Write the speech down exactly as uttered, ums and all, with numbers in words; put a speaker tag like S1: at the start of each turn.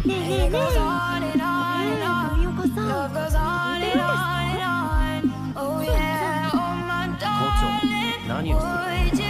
S1: ねえねえねえ、ねえ、富岡さん、似てるんですか？
S2: 校長、何をする？